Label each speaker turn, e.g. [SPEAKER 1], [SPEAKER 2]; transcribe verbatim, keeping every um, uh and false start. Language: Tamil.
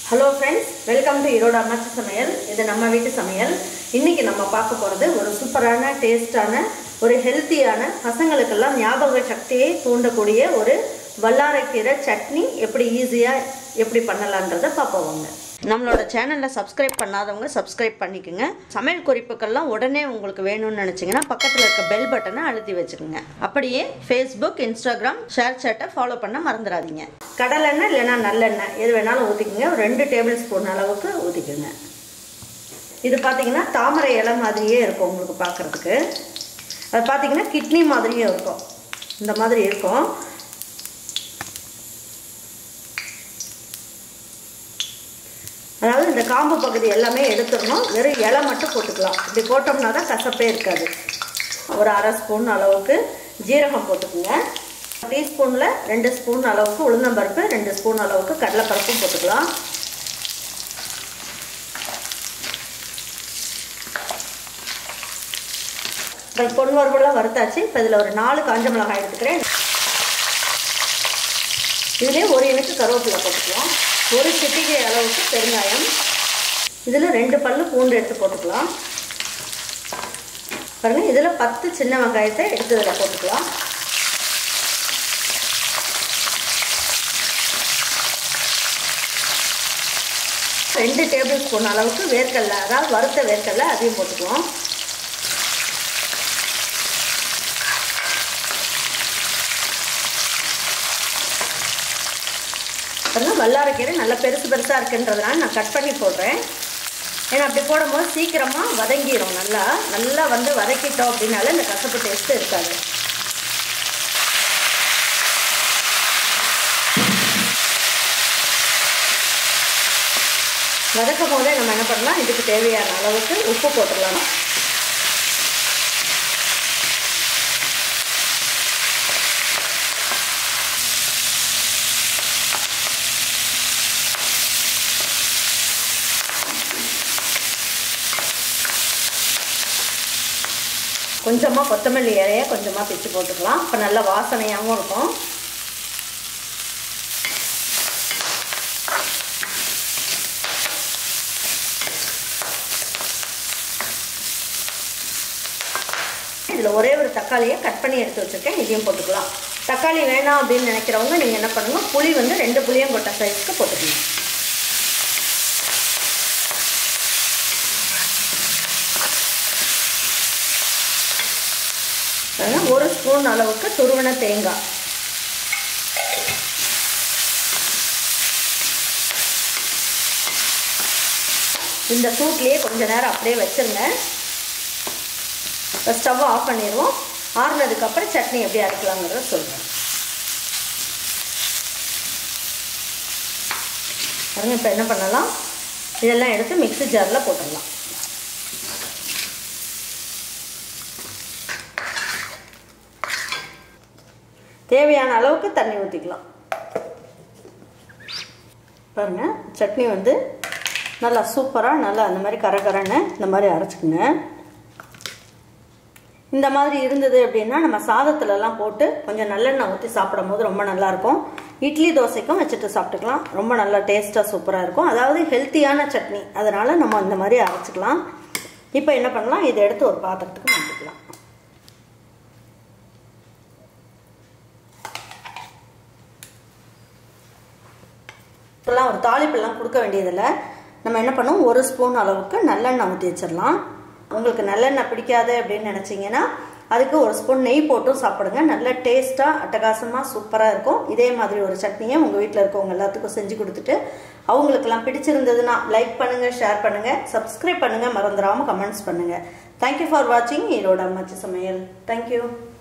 [SPEAKER 1] Hello friends, welcome to Iroda Ammachi Samayal. This is our வீட்டு சமையல். இன்னைக்கு நம்ம பார்க்க போறது ஒரு சூப்பரான டேஸ்டான ஒரு ஹெல்தியான பசங்களுக்கெல்லாம் ஞாபக சக்தியை தூண்டக்கூடிய ஒரு வல்லாரைக்கீரை சட்னி எப்படி ஈஸியா எப்படி பண்ணலாம்ன்றத பாப்போம். நம்மளோட சேனலை சப்ஸ்கிரைப் பண்ணாதவங்க சப்ஸ்கிரைப் பண்ணிக்கங்க. சமையல் குறிப்புகள்லாம் உடனே உங்களுக்கு வேணும்னு நினைச்சீங்கன்னா பக்கத்துல இருக்க பெல் பட்டனை அழுத்தி வச்சுக்கோங்க. அப்படியே Facebook, Instagram, ஷேர் சாட்டை ஃபாலோ பண்ண மறந்துடாதீங்க. கடலெண்ணெய் இல்லனா நல்லெண்ணெய் எது வேணாலும் ஊத்திக்கங்க. ஒரு ரெண்டு டேபிள் ஸ்பூன் அளவுக்கு ஊத்திக்கங்க. இது பாத்தீங்கன்னா தாமரை இலை மாதிரியே இருக்கும் உங்களுக்கு பார்க்கிறதுக்கு. அது பாத்தீங்கன்னா கிட்னி மாதிரியே இருக்கும். இந்த மாதிரி இருக்கும். அதாவது இந்த காம்பு பகுதி எல்லாமே எடுத்துறணும். வெறும் இலை மட்டும் போட்டுக்கலாம். இப்படி போட்டோம்னா தான் கசப்பே இருக்காது. ஒரு அரை ஸ்பூன் அளவுக்கு ஜீரகம் போட்டுக்கோங்க. டீஸ்பூனில் ரெண்டு ஸ்பூன் அளவுக்கு உளுந்தம்பருப்பு, ரெண்டு ஸ்பூன் அளவுக்கு கடலைப்பருப்பும் போட்டுக்கலாம். இப்போ பொன் வறுவலாம் வறுத்தாச்சு. இப்போ இதில் ஒரு நாலு காஞ்ச மிளகாய் எடுத்துக்கிறேன். இதுலேயே ஒரு இனுக்கு கருவேப்பிலை போட்டுக்கலாம். ஒரு சிட்டிகை அளவுக்கு பெருங்காயம். இதில் ரெண்டு பல்லு பூண்டு எடுத்து போட்டுக்கலாம். பாருங்கள், இதில் பத்து சின்ன வெங்காயத்தை எடுத்து இதில் போட்டுக்கலாம். ரெண்டு டேபிள் ஸ்பூன் அளவுக்கு வேர்க்கடலை, அதாவது வறுத்த வேர்க்கடலை, அதையும் போட்டுக்கலாம். வல்லாரைக்கீரை நல்லா பெருசு பெருசாக இருக்குன்றதுனால நான் கட் பண்ணி போடுறேன். ஏன்னா அப்படி போடும்போது சீக்கிரமாக வதங்கிடும். நல்லா நல்லா வந்து வதக்கிட்டோம் அப்படின்னால இந்த கசப்பு டேஸ்ட்டு இருக்காது. வதக்கும் போதே நம்ம என்ன பண்ணலாம், இதுக்கு தேவையான அளவுக்கு உப்பு போட்டுடலாம். கொஞ்சமாக கொத்தமல்லி இலையை கொஞ்சமாக பிச்சு போட்டுக்கலாம். இப்போ நல்ல வாசனையாகவும் இருக்கும். இதில் ஒரே ஒரு தக்காளியை கட் பண்ணி எடுத்து வச்சுருக்கேன். இதையும் போட்டுக்கலாம். தக்காளி வேணாம் அப்படின்னு நினைக்கிறவங்க நீங்கள் என்ன பண்ணுங்க, புளி வந்து ரெண்டு புளியும் கொட்டை சைஸ்க்கு போட்டுக்கலாம். ஒரு ஸ்பூன் அளவுக்கு துருவன தேங்காய். இந்த சூட்லேயே கொஞ்ச நேரம் அப்படியே வச்சிருங்க. இப்போ ஸ்டவ் ஆஃப் பண்ணிடுவோம். ஆறுனதுக்கப்புறம் சட்னி எப்படி அரைக்கலாங்கிறத சொல்கிறேன். பாருங்க, இப்போ என்ன பண்ணலாம், இதெல்லாம் எடுத்து மிக்ஸி ஜாரில் போட்டுடலாம். தேவையான அளவுக்கு தண்ணி ஊற்றிக்கலாம். பாருங்கள், சட்னி வந்து நல்லா சூப்பராக நல்லா அந்த மாதிரி கரகரன்னு இந்த மாதிரி அரைச்சிக்கோங்க. இந்த மாதிரி இருந்தது அப்படின்னா நம்ம சாதத்துலலாம் போட்டு கொஞ்சம் நல்லெண்ணெய் ஊற்றி சாப்பிடும் போது ரொம்ப நல்லாயிருக்கும். இட்லி தோசைக்கும் வச்சுட்டு சாப்பிட்டுக்கலாம். ரொம்ப நல்லா டேஸ்ட்டாக சூப்பராக இருக்கும். அதாவது ஹெல்த்தியான சட்னி, அதனால் நம்ம இந்த மாதிரி அரைச்சிக்கலாம். இப்போ என்ன பண்ணலாம், இதை எடுத்து ஒரு பாத்திரத்துக்கு மாற்றிக்கலாம். இப்போலாம் ஒரு தாளிப்பெல்லாம் கொடுக்க வேண்டியதில்லை. நம்ம என்ன பண்ணுவோம், ஒரு ஸ்பூன் அளவுக்கு நல்லெண்ணெய் ஊற்றி வச்சிடலாம். உங்களுக்கு நல்லெண்ணெய் பிடிக்காது அப்படின்னு நினச்சிங்கன்னா அதுக்கு ஒரு ஸ்பூன் நெய் போட்டும் சாப்பிடுங்க. நல்ல டேஸ்ட்டாக அட்டகாசமாக சூப்பராக இருக்கும். இதே மாதிரி ஒரு சட்னியை உங்கள் வீட்டில் இருக்கவங்க எல்லாத்துக்கும் செஞ்சு கொடுத்துட்டு அவங்களுக்கெல்லாம் பிடிச்சிருந்ததுன்னா லைக் பண்ணுங்கள், ஷேர் பண்ணுங்கள், சப்ஸ்கிரைப் பண்ணுங்கள், மறந்துடாமல் கமெண்ட்ஸ் பண்ணுங்கள். தேங்க்யூ ஃபார் வாட்சிங் ஈரோட அம்மாச்சி சமையல். தேங்க்யூ.